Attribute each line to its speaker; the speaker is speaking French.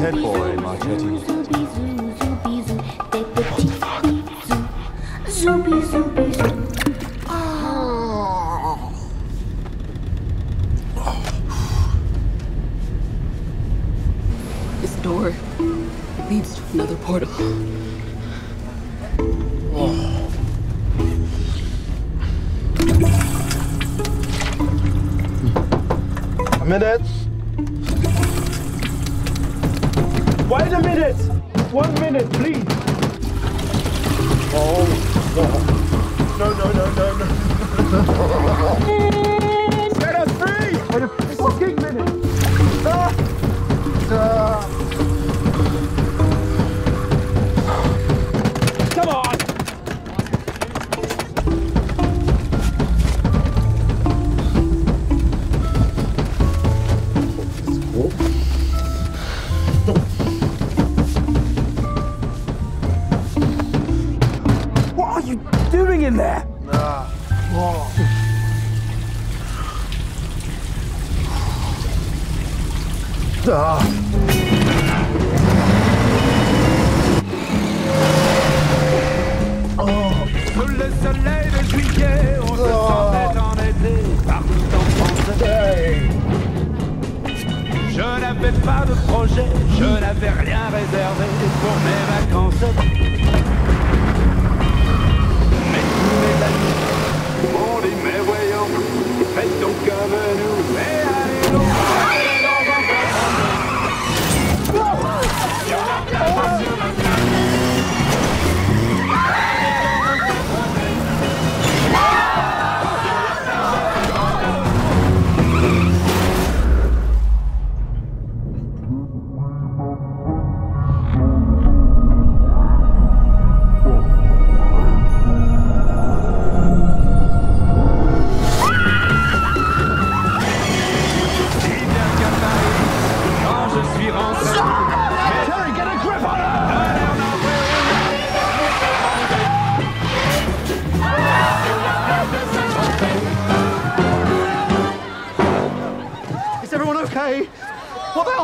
Speaker 1: head boy, Marchetti.
Speaker 2: This door leads to another portal.
Speaker 3: A minute. Wait a minute. 1 minute, please. Oh, no, no, no, no, no. Set us free. Wait a fucking minute. Come on. What are you doing in there?
Speaker 4: Sous le soleil de juillet, on se sentait en été, partout en France. Je n'avais pas de projet, je n'avais rien réservé pour mes vacances. Mais tous mes amis m'ont dit, mais voyons, faites donc comme nous, et allez donc, allez donc
Speaker 3: Is everyone okay? What the hell?